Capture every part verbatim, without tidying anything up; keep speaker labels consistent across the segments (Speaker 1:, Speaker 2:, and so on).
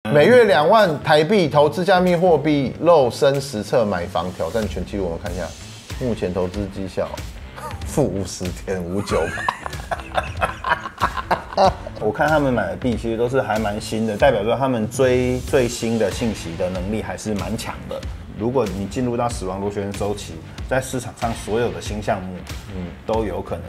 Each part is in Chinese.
Speaker 1: 每月两万台币投资加密货币，肉身实测买房挑战全纪录。我们看一下，目前投资绩效负五十点五九。
Speaker 2: 我看他们买的币其实都是还蛮新的，代表说他们追最新的信息的能力还是蛮强的。如果你进入到死亡螺旋周期，在市场上所有的新项目，嗯，都有可能。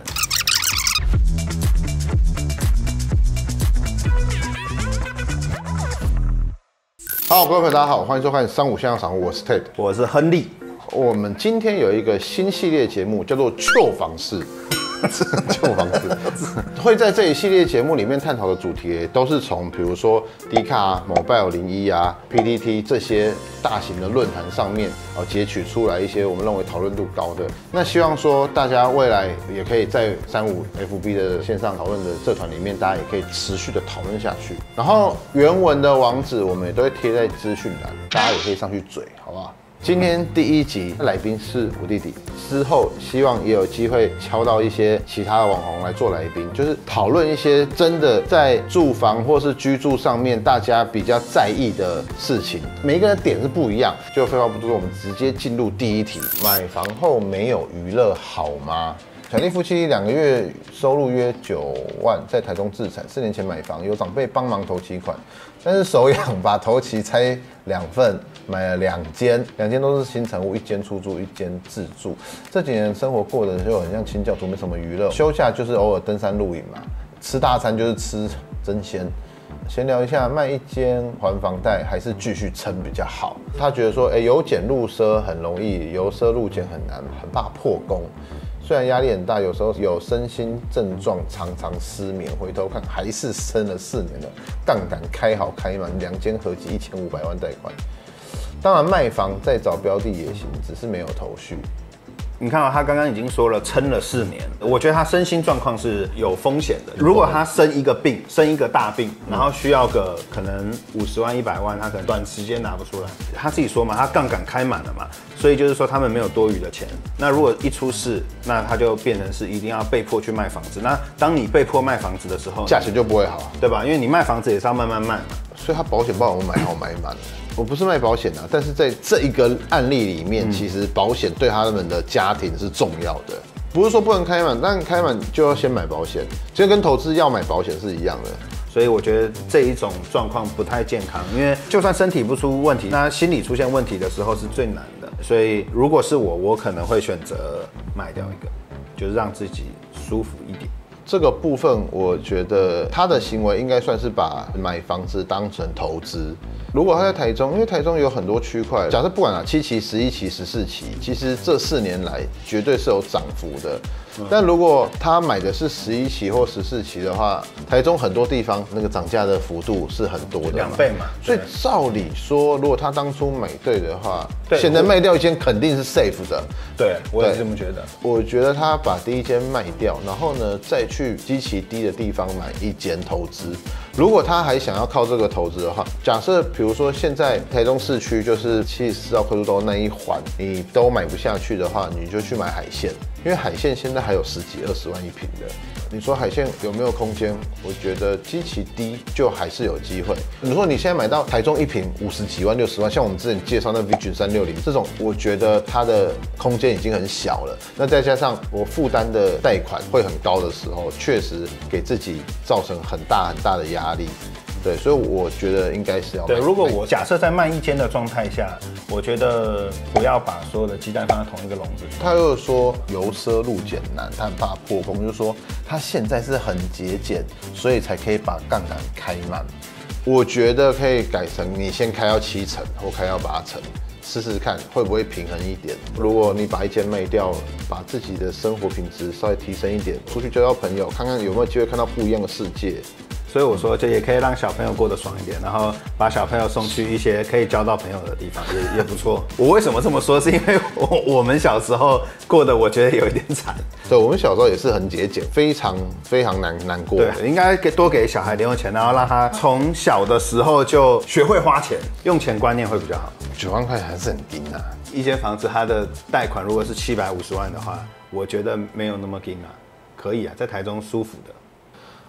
Speaker 1: 好，各位朋友，大家好，欢迎收看《三五线上赏》，我是 Ted，
Speaker 2: 我是亨利。
Speaker 1: 我们今天有一个新系列节目，叫做“旧房事”。旧房子会在这一系列节目里面探讨的主题，都是从比如说 D 卡啊、Mobile 零一啊、P T T 这些大型的论坛上面哦截取出来一些我们认为讨论度高的。那希望说大家未来也可以在三五 F B 的线上讨论的社团里面，大家也可以持续的讨论下去。然后原文的网址我们也都会贴在资讯栏，大家也可以上去嘴，好不好？今天第一集来宾是我弟弟，之后希望也有机会敲到一些其他的网红来做来宾，就是讨论一些真的在住房或是居住上面大家比较在意的事情。每一个人的点是不一样，就废话不多说，我们直接进入第一题：买房后没有娱乐好吗？小弟夫妻两个月收入约九万，在台中自产，四年前买房，有长辈帮忙投期款，但是手痒把头期拆两份，买了两间，两间都是新成屋，一间出租，一间自住。这几年生活过得就很像清教徒，没什么娱乐，休假就是偶尔登山露营嘛，吃大餐就是吃真鲜。闲聊一下，卖一间还房贷还是继续撑比较好？他觉得说，哎、欸，由俭入奢很容易，由奢入俭很难，很怕破功。虽然压力很大，有时候有身心症状，常常失眠。回头看还是生了四年了，杠杆开好开满，两间合计一千五百万贷款。当然卖房再找标的也行，只是没有头绪。
Speaker 2: 你看啊，他刚刚已经说了撑了四年，我觉得他身心状况是有风险的。如果他生一个病，生一个大病，然后需要个可能五十万、一百万，他可能短时间拿不出来。他自己说嘛，他杠杆开满了嘛，所以就是说他们没有多余的钱。那如果一出事，那他就变成是一定要被迫去卖房子。那当你被迫卖房子的时候，
Speaker 1: 价钱就不会好，
Speaker 2: 对吧？因为你卖房子也是要慢慢卖嘛。
Speaker 1: 所以他保险帮我买好买满了。我不是卖保险啊，但是在这一个案例里面，嗯、其实保险对他们的家庭是重要的。不是说不能开满，但开满就要先买保险，其实跟投资要买保险是一样的。
Speaker 2: 所以我觉得这一种状况不太健康，因为就算身体不出问题，那心理出现问题的时候是最难的。所以如果是我，我可能会选择卖掉一个，就是让自己舒服一点。
Speaker 1: 这个部分，我觉得他的行为应该算是把买房子当成投资。如果他在台中，因为台中有很多区块，假设不管啊七期、十一期、十四期，其实这四年来绝对是有涨幅的。但如果他买的是十一期或十四期的话，台中很多地方那个涨价的幅度是很多的，
Speaker 2: 两倍嘛。
Speaker 1: 所以照理说，如果他当初买对的话，现在卖掉一间肯定是 safe 的。
Speaker 2: 对，我也是这么觉得。
Speaker 1: 我觉得他把第一间卖掉，然后呢再去基期低的地方买一间投资。如果他还想要靠这个投资的话，假设比如说现在台中市区就是七十四号快速道那一环，你都买不下去的话，你就去买海线，因为海线现在还有十几二十万一坪的。你说海线有没有空间？我觉得基期低就还是有机会。你说你现在买到台中一坪五十几万、六十万，像我们之前介绍那 Vision 三六零这种，我觉得它的空间已经很小了。那再加上我负担的贷款会很高的时候，确实给自己造成很大很大的压力。对，所以我觉得应该是要
Speaker 2: 对。如果我假设在卖一间的状态下，我觉得不要把所有的鸡蛋放在同一个笼子里。
Speaker 1: 他又说由奢入俭难，他很怕破功，就是说他现在是很节俭，所以才可以把杠杆开满。我觉得可以改成你先开到七成或开到八成，试试看会不会平衡一点。如果你把一间卖掉，把自己的生活品质稍微提升一点，出去交交朋友，看看有没有机会看到不一样的世界。
Speaker 2: 所以我说，就也可以让小朋友过得爽一点，然后把小朋友送去一些可以交到朋友的地方，也也不错。我为什么这么说？是因为我我们小时候过得，我觉得有一点惨。
Speaker 1: 对，我们小时候也是很节俭，非常非常难难过。
Speaker 2: 对，应该给多给小孩零用钱，然后让他从小的时候就学会花钱，用钱观念会比较好。
Speaker 1: 九万块还是很低啊。
Speaker 2: 一间房子它的贷款如果是七百五十万的话，我觉得没有那么低啊，可以啊，在台中舒服的。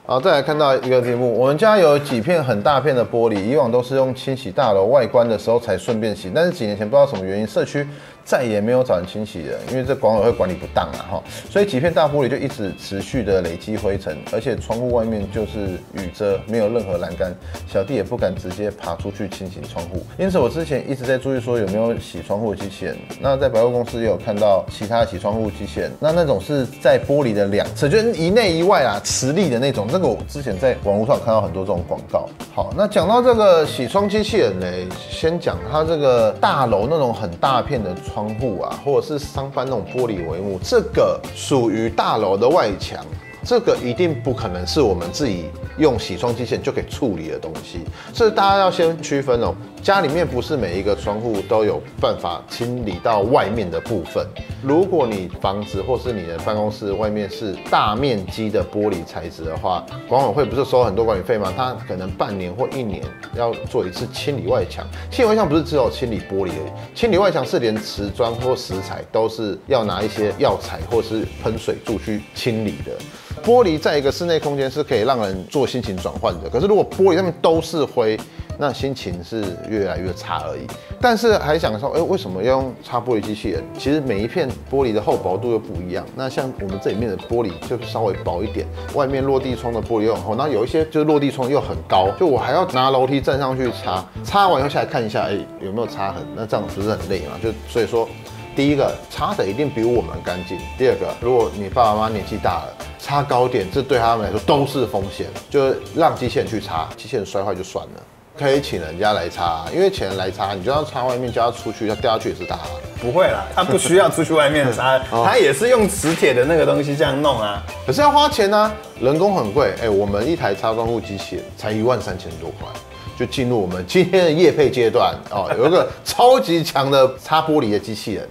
Speaker 1: 好，再来看到一个题目，我们家有几片很大片的玻璃，以往都是用清洗大楼外观的时候才顺便洗，但是几年前不知道什么原因，社区再也没有找人清洗了，因为这管委会管理不当啊哈，所以几片大玻璃就一直持续的累积灰尘，而且窗户外面就是雨遮，没有任何栏杆，小弟也不敢直接爬出去清洗窗户，因此我之前一直在注意说有没有洗窗户的机器人。那在百货公司也有看到其他洗窗户机器人，那那种是在玻璃的两侧，就是一内一外啊，磁力的那种。这个我之前在网络上看到很多这种广告。好，那讲到这个洗窗机器人呢，先讲它这个大楼那种很大片的窗户啊，或者是商办那种玻璃帷幕，这个属于大楼的外墙。这个一定不可能是我们自己用洗窗机器人就可以处理的东西，这大家要先区分哦。家里面不是每一个窗户都有办法清理到外面的部分。如果你房子或是你的办公室外面是大面积的玻璃材质的话，管委会不是收很多管理费吗？它可能半年或一年要做一次清理外墙。清理外墙不是只有清理玻璃而已，清理外墙是连瓷砖或石材都是要拿一些药材或是喷水柱去清理的。玻璃在一个室内空间是可以让人做心情转换的，可是如果玻璃上面都是灰，那心情是越来越差而已。但是还想说，哎、欸，为什么要用擦玻璃机器人？其实每一片玻璃的厚薄度又不一样。那像我们这里面的玻璃就是稍微薄一点，外面落地窗的玻璃又很厚，然后有一些就是落地窗又很高，就我还要拿楼梯站上去擦，擦完以后下来看一下，哎、欸，有没有擦痕？那这样不是很累嘛？就所以说。第一个擦的一定比我们干净。第二个，如果你爸爸妈妈年纪大了，擦高点，这对他们来说都是风险。就是让机器人去擦，机器人摔坏就算了，可以请人家来擦，因为请人来擦，你就要擦外面，叫他出去，他掉下去也是他。
Speaker 2: 不会啦，他不需要出去外面擦，他也是用磁铁的那个东西这样弄啊。
Speaker 1: 可是要花钱啊，人工很贵。哎、欸，我们一台擦窗户机器人才一万三千多块。就进入我们今天的业配阶段哦，有一个超级强的擦玻璃的机器人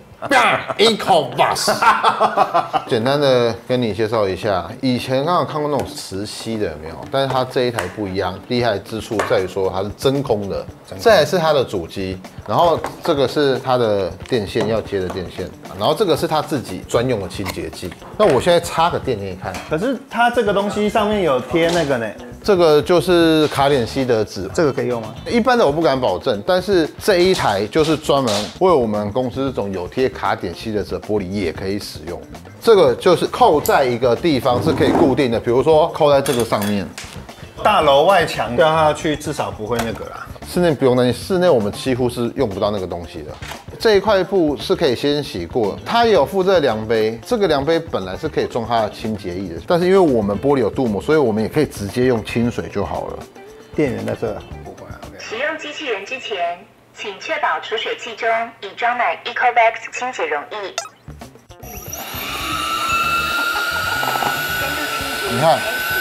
Speaker 1: ，EcoVas。简单的跟你介绍一下，以前刚刚看过那种磁吸的有没有？但是它这一台不一样，厉害之处在于说它是真空的，再来是它的主机，然后这个是它的电线要接的电线，然后这个是它自己专用的清洁剂。那我现在插个电给你看，
Speaker 2: 可是它这个东西上面有贴那个呢。
Speaker 1: 这个就是卡点吸的纸，
Speaker 2: 这个可以用吗？
Speaker 1: 一般的我不敢保证，但是这一台就是专门为我们公司这种有贴卡点吸的纸的玻璃也可以使用。这个就是扣在一个地方是可以固定的，比如说扣在这个上面。
Speaker 2: 大楼外墙掉下去至少不会那个啦。
Speaker 1: 室内不用担心，室内我们几乎是用不到那个东西的。这一块布是可以先洗过，它也有附这个量杯，这个量杯本来是可以装它的清洁液的，但是因为我们玻璃有镀膜，所以我们也可以直接用清水就好了。电源在这。
Speaker 3: 使用机器人之前，请确保储水器中已装满 EcoVas 清洁溶液。
Speaker 1: 你看，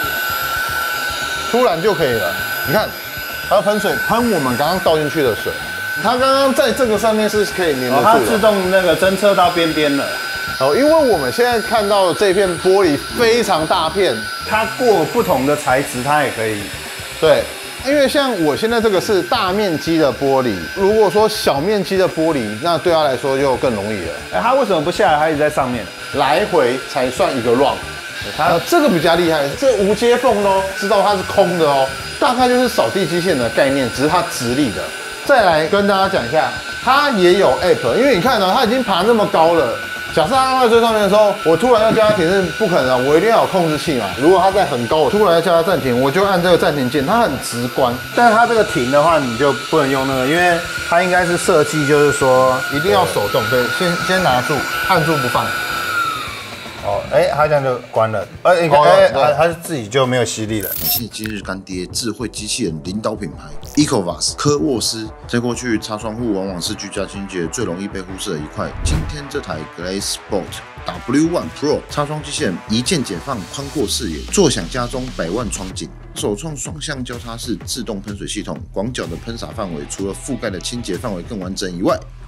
Speaker 1: 突然就可以了。你看，它要喷水，喷我们刚刚倒进去的水。它刚刚在这个上面是可以粘得住的，
Speaker 2: 哦、它自动那个侦测到边边了。
Speaker 1: 哦，因为我们现在看到的这片玻璃非常大片，
Speaker 2: 它过不同的材质，它也可以。
Speaker 1: 对，因为像我现在这个是大面积的玻璃，如果说小面积的玻璃，那对他来说就更容易了。
Speaker 2: 哎，它为什么不下来？它一直在上面，
Speaker 1: 来回才算一个 run。它这个比较厉害，这无接缝哦，知道它是空的哦，大概就是扫地机器人的概念，只是它直立的。再来跟大家讲一下，它也有 app， 因为你看呢、啊，它已经爬那么高了。假设它在最上面的时候，我突然要叫它停是不可能，我一定要有控制器嘛。如果它在很高，我突然要叫它暂停，我就按这个暂停键，它很直观。
Speaker 2: 但是它这个停的话，你就不能用那个，因为它应该是设计就是说
Speaker 1: 一定要手动，对，先先拿住，按住不放。
Speaker 2: 哦，哎、欸，它这样就关了。哎、欸，你看，哎、欸，它它自己就没有吸力了。
Speaker 4: 感谢今日干爹智慧机器人领导品牌 EcoVas 科沃斯。在过去，擦窗户往往是居家清洁最容易被忽视的一块。今天这台 GlazeBot W 一 Pro 擦窗机器人一键解放宽阔视野，坐享家中百万窗景。首创双向交叉式自动喷水系统，广角的喷洒范围除了覆盖的清洁范围更完整以外，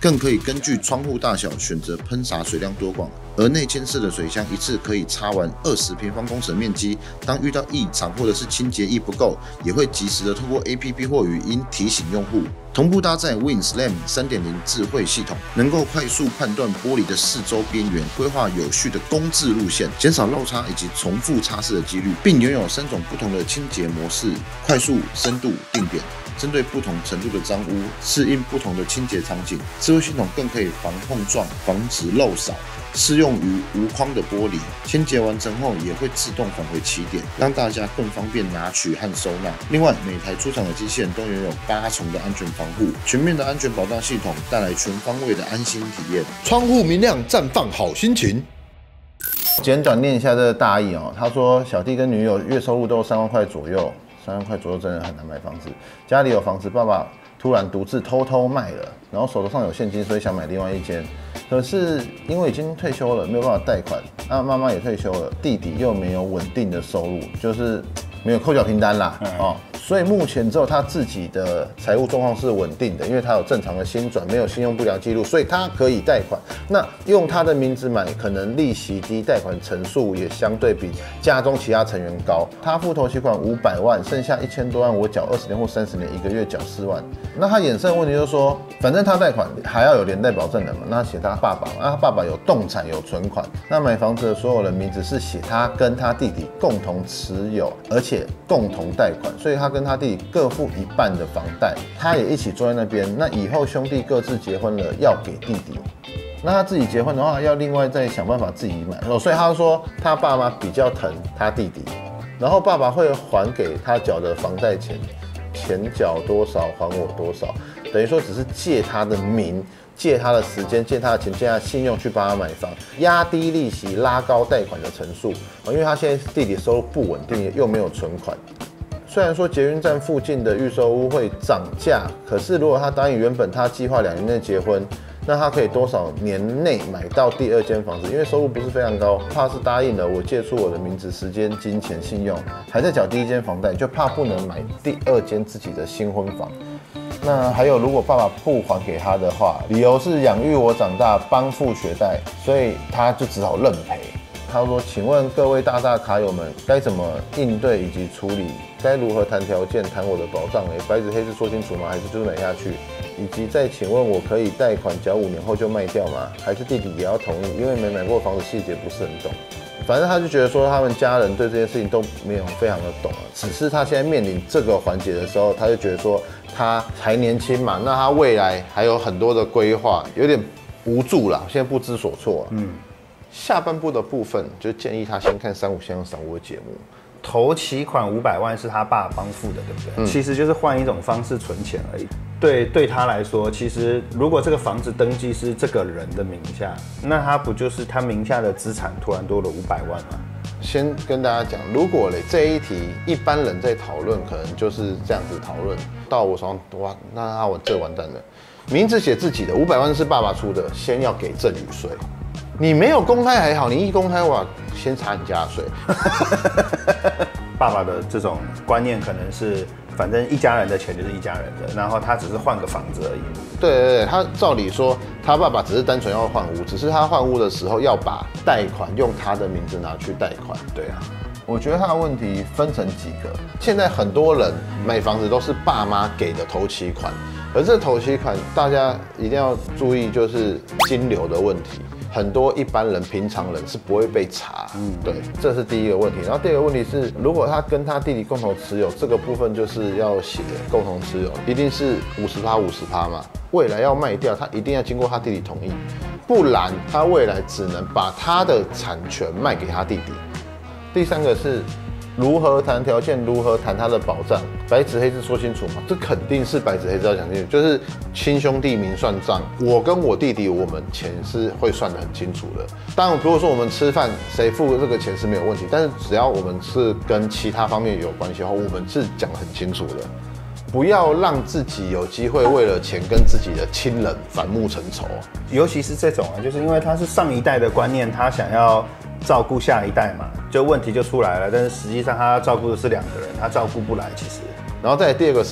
Speaker 4: 更可以根据窗户大小选择喷洒水量多寡。而内嵌式的水箱一次可以擦完二十平方公尺的面积，当遇到异常或者是清洁液不够，也会及时的透过 A P P 或语音提醒用户。同步搭载 WinSlam 三点零 智慧系统，能够快速判断玻璃的四周边缘，规划有序的工字路线，减少漏擦以及重复擦拭的几率，并拥有三种不同的清洁模式：快速、深度、定点。针对不同程度的脏污，适应不同的清洁场景。智慧系统更可以防碰撞，防止漏扫。适用于无框的玻璃，清洁完成后也会自动返回起点，让大家更方便拿取和收纳。另外，每台出厂的机器人都拥有八重的安全防护，全面的安全保障系统带来全方位的安心体验。
Speaker 1: 窗户明亮，绽放好心情。简短念一下这个大意哦。他说，小弟跟女友月收入都三万块左右，三万块左右真的很难买房子。家里有房子，爸爸突然独自偷偷卖了，然后手头上有现金，所以想买另外一间。可是因为已经退休了，没有办法贷款，那妈妈也退休了，弟弟又没有稳定的收入，就是没有扣缴凭单啦，嗯、哦，所以目前只有他自己的财务状况是稳定的，因为他有正常的薪转，没有信用不良记录，所以他可以贷款。那用他的名字买，可能利息低，贷款成数也相对比家中其他成员高。他付头期款五百万，剩下一千多万我缴二十年或三十年，一个月缴四万。那他衍生的问题就是说，反正他贷款还要有连带保证人嘛，那写他爸爸嘛，那他爸爸有动产有存款，那买房子的所有人名字是写他跟他弟弟共同持有，而且共同贷款，所以他跟他弟弟各付一半的房贷，他也一起坐在那边。那以后兄弟各自结婚了，要给弟弟。那他自己结婚的话，要另外再想办法自己买。哦，所以他说他爸妈比较疼他弟弟，然后爸爸会还给他缴的房贷钱，钱缴多少还我多少，等于说只是借他的名。借他的时间，借他的钱，借他的信用去帮他买房，压低利息，拉高贷款的成数。因为他现在弟弟收入不稳定，又没有存款。虽然说捷运站附近的预售屋会涨价，可是如果他答应原本他计划两年内结婚，那他可以多少年内买到第二间房子？因为收入不是非常高，怕是答应了我借出我的名字、时间、金钱、信用，还在缴第一间房贷，就怕不能买第二间自己的新婚房。那还有，如果爸爸不还给他的话，理由是养育我长大，帮付学贷，所以他就只好认赔。他说：“请问各位大大卡友们，该怎么应对以及处理？该如何谈条件、谈我的保障？哎，白纸黑字说清楚吗？还是就是买下去？以及再请问，我可以贷款缴五年后就卖掉吗？还是弟弟也要同意？因为没买过房子，细节不是很懂。”反正他就觉得说，他们家人对这件事情都没有非常的懂，只是他现在面临这个环节的时候，他就觉得说他还年轻嘛，那他未来还有很多的规划，有点无助啦，现在不知所措。嗯，下半部的部分就建议他先看三五先生赏屋的节目。
Speaker 2: 头期款五百万是他爸帮付的，对不对？嗯、其实就是换一种方式存钱而已。对，对他来说，其实如果这个房子登记是这个人的名下，那他不就是他名下的资产突然多了五百万吗？
Speaker 1: 先跟大家讲，如果嘞这一题一般人在讨论，可能就是这样子讨论，到我手上哇，那他我这完蛋了。名字写自己的五百万是爸爸出的，先要给赠与税。你没有公开还好，你一公开哇，先查你家的税。
Speaker 2: 爸爸的这种观念可能是，反正一家人的钱就是一家人的，然后他只是换个房子而已。
Speaker 1: 对对对，他照理说，他爸爸只是单纯要换屋，只是他换屋的时候要把贷款用他的名字拿去贷款。对啊，我觉得他的问题分成几个。现在很多人买房子都是爸妈给的头期款，而这头期款大家一定要注意，就是金流的问题。很多一般人、平常人是不会被查，嗯，对，这是第一个问题。然后第二个问题是，如果他跟他弟弟共同持有，这个部分就是要写共同持有，一定是五十趴、五十趴嘛。未来要卖掉，他一定要经过他弟弟同意，不然他未来只能把他的产权卖给他弟弟。第三个是如何谈条件，如何谈他的保障，白纸黑字说清楚嘛？这肯定是白纸黑字要讲清楚，就是亲兄弟明算账。我跟我弟弟，我们钱是会算得很清楚的。当然，如果说我们吃饭谁付这个钱是没有问题，但是只要我们是跟其他方面有关系的话，我们是讲得很清楚的。不要让自己有机会为了钱跟自己的亲人反目成仇，
Speaker 2: 尤其是这种啊，就是因为他是上一代的观念，他想要照顾下一代嘛，就问题就出来了。但是实际上他要照顾的是两个人，他照顾不来其实。
Speaker 1: 然后再来第二个是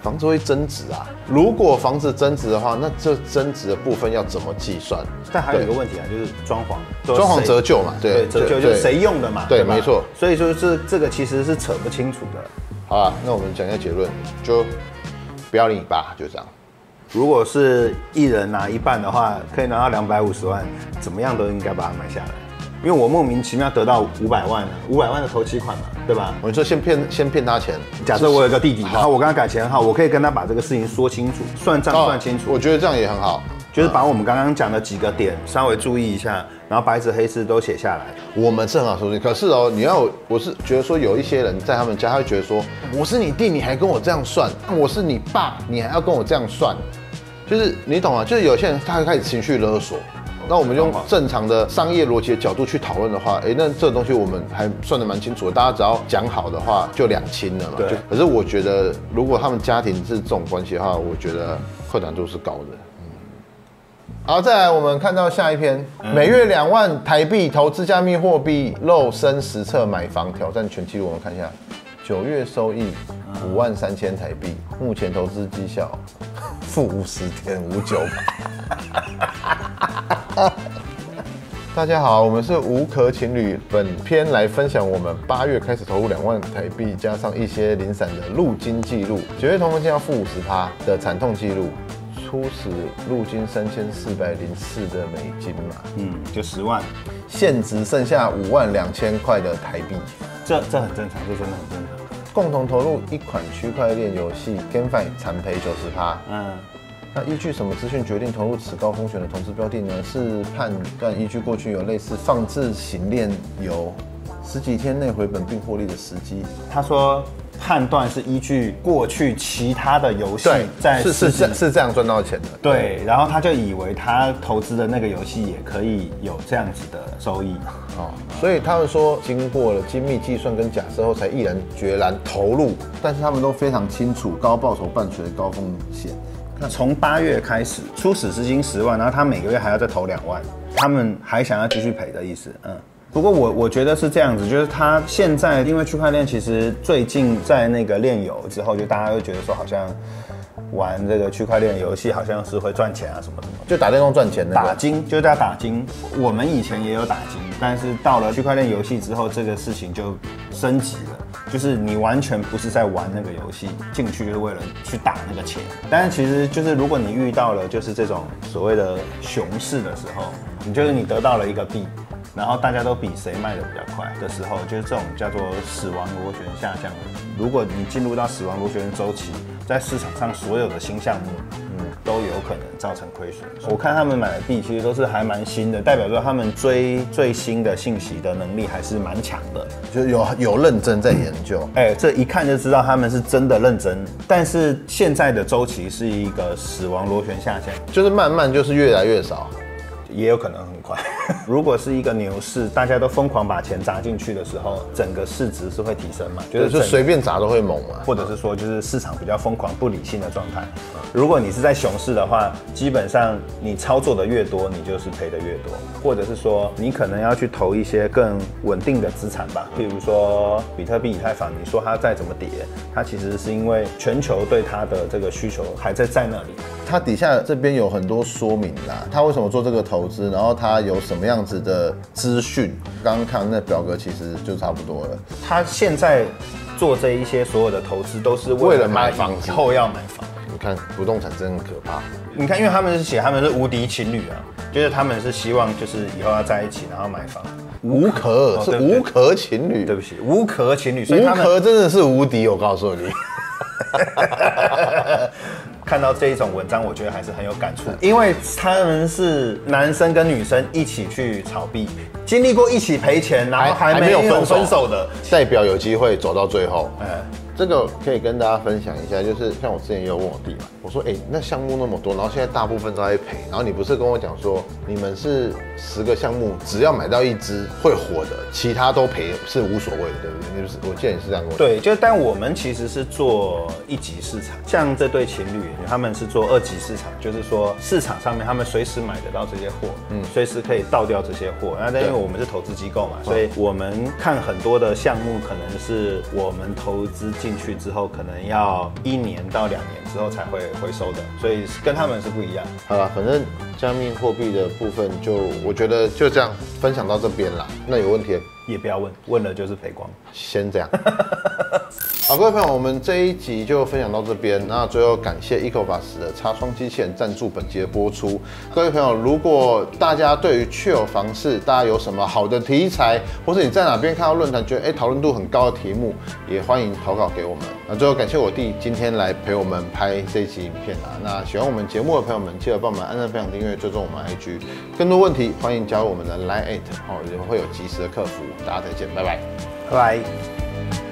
Speaker 1: 房子会增值啊。如果房子增值的话，那这增值的部分要怎么计算？
Speaker 2: 但还有一个问题啊，就是装潢，
Speaker 1: 装潢折旧嘛，对，
Speaker 2: 对，折旧就是谁用的嘛，
Speaker 1: 对，没错。
Speaker 2: 所以说这这个其实是扯不清楚的。
Speaker 1: 好啊，那我们讲一下结论，就不要理你爸，就这样。
Speaker 2: 如果是一人拿一半的话，可以拿到两百五十万，怎么样都应该把它买下来。因为我莫名其妙得到五百万，五百万的头期款嘛，对吧？
Speaker 1: 我说先骗先骗他钱。
Speaker 2: 假设我有个弟弟，然后我跟他改钱号，我可以跟他把这个事情说清楚，算账算清楚。
Speaker 1: 我觉得这样也很好，
Speaker 2: 就是把我们刚刚讲的几个点稍微注意一下，然后白纸黑字都写下来。
Speaker 1: 我们是很好说清，可是哦，你要我是觉得说有一些人在他们家，他会觉得说我是你弟，你还跟我这样算；我是你爸，你还要跟我这样算，就是你懂吗？就是有些人他会开始情绪勒索。那我们用正常的商业逻辑的角度去讨论的话，哎、欸，那这个东西我们还算得蛮清楚的。大家只要讲好的话，就两清了嘛。
Speaker 2: 对。
Speaker 1: 可是我觉得，如果他们家庭是这种关系的话，我觉得困难度是高的。嗯。好，再来我们看到下一篇，嗯、每月两万台币投资加密货币，肉身实测买房挑战全纪录。我们看一下，九月收益五万三千台币，目前投资绩效负五十点五九。大家好，我们是无壳情侣。本篇来分享我们八月开始投入两万台币，加上一些零散的入金记录，九月同分期要负五十趴的惨痛记录，初始入金三千四百零四的美金嘛，
Speaker 2: 嗯，就十万，
Speaker 1: 现值剩下五万两千块的台币，
Speaker 2: 这这很正常，这真的很正常。
Speaker 1: 共同投入一款区块链游戏 ，GameFi 惨赔九十趴，嗯。那依据什么资讯决定投入此高风险的投资标的呢？是判断依据过去有类似放置型链游十几天内回本并获利的时机。
Speaker 2: 他说判断是依据过去其他的游戏在
Speaker 1: 是是是是这样赚到钱的。
Speaker 2: 对，然后他就以为他投资的那个游戏也可以有这样子的收益。
Speaker 1: 哦，所以他们说经过了精密计算跟假设后才毅然决然投入，但是他们都非常清楚高报酬伴随高风险。
Speaker 2: 从八月开始，初始资金十万，然后他每个月还要再投两万，他们还想要继续赔的意思。嗯，不过我我觉得是这样子，就是他现在因为区块链其实最近在那个链游之后，就大家会觉得说好像玩这个区块链游戏好像是会赚钱啊什么什么，
Speaker 1: 就打电动赚钱的、那
Speaker 2: 个、打金就是在打金。我们以前也有打金，但是到了区块链游戏之后，这个事情就升级了。就是你完全不是在玩那个游戏，进去就是为了去打那个钱。但是其实就是如果你遇到了就是这种所谓的熊市的时候，你就是你得到了一个币，然后大家都比谁卖的比较快的时候，就是这种叫做死亡螺旋下降的。如果你进入到死亡螺旋周期，在市场上所有的新项目，嗯，都有可能造成亏损。我看他们买的币其实都是还蛮新的，代表说他们追最新的信息的能力还是蛮强的，
Speaker 1: 就有有认真在研究。
Speaker 2: 哎、欸，这一看就知道他们是真的认真。但是现在的周期是一个死亡螺旋下降，
Speaker 1: 就是慢慢就是越来越少。
Speaker 2: 也有可能很快。如果是一个牛市，大家都疯狂把钱砸进去的时候，整个市值是会提升嘛？
Speaker 1: 就是就随便砸都会猛嘛，
Speaker 2: 或者是说就是市场比较疯狂、不理性的状态。如果你是在熊市的话，基本上你操作的越多，你就是赔的越多，或者是说你可能要去投一些更稳定的资产吧，譬如说比特币、以太坊。你说它再怎么跌，它其实是因为全球对它的这个需求还在在那里。
Speaker 1: 它底下这边有很多说明啦，他为什么做这个投资，然后他有什么样子的资讯，刚刚看那表格其实就差不多了。
Speaker 2: 他现在做这一些所有的投资都是为了买房子，以后要买房。
Speaker 1: 你看不动产真的很可怕。
Speaker 2: 你看，因为他们是写他们是无敌情侣啊，就是他们是希望就是以后要在一起，然后买房。
Speaker 1: 无壳、哦、是无壳情侣，
Speaker 2: 对不起，无壳情侣，
Speaker 1: 所以无壳真的是无敌，我告诉你。
Speaker 2: 看到这一种文章，我觉得还是很有感触，因为他们是男生跟女生一起去炒币，经历过一起赔钱，然后还没有分手的，
Speaker 1: 代表有机会走到最后。嗯，这个可以跟大家分享一下，就是像我之前也有问我弟嘛，我说，哎、欸，那项目那么多，然后现在大部分都在赔，然后你不是跟我讲说，你们是十个项目，只要买到一只会火的，其他都赔是无所谓的，对不对？你是，我记得你是这样跟我讲。
Speaker 2: 对，就但我们其实是做一级市场，像这对情侣，他们是做二级市场，就是说市场上面他们随时买得到这些货，嗯，随时可以倒掉这些货。那但因为我们是投资机构嘛，所以我们看很多的项目，可能是我们投资进去之后，可能要一年到两年之后才会回收的，所以跟他们是不一样。
Speaker 1: 好了，反正加密货币的部分就我觉得就这样分享到这边啦。那有问题
Speaker 2: 也不要问，问了就是赔光。
Speaker 1: 先这样。好，各位朋友，我们这一集就分享到这边。那最后感谢 Ecovacs 的擦窗机器人赞助本集的播出。各位朋友，如果大家对于确有房市，大家有什么好的题材，或是你在哪边看到论坛觉得哎讨论度很高的题目，也欢迎投稿给我们。那最后感谢我弟今天来陪我们拍这一集影片啊。那喜欢我们节目的朋友们，记得帮我们按赞、分享、订阅、追踪我们 I G。更多问题欢迎加入我们的 Line 哦，也会有及时的客服。大家再见，拜拜，
Speaker 2: 拜拜。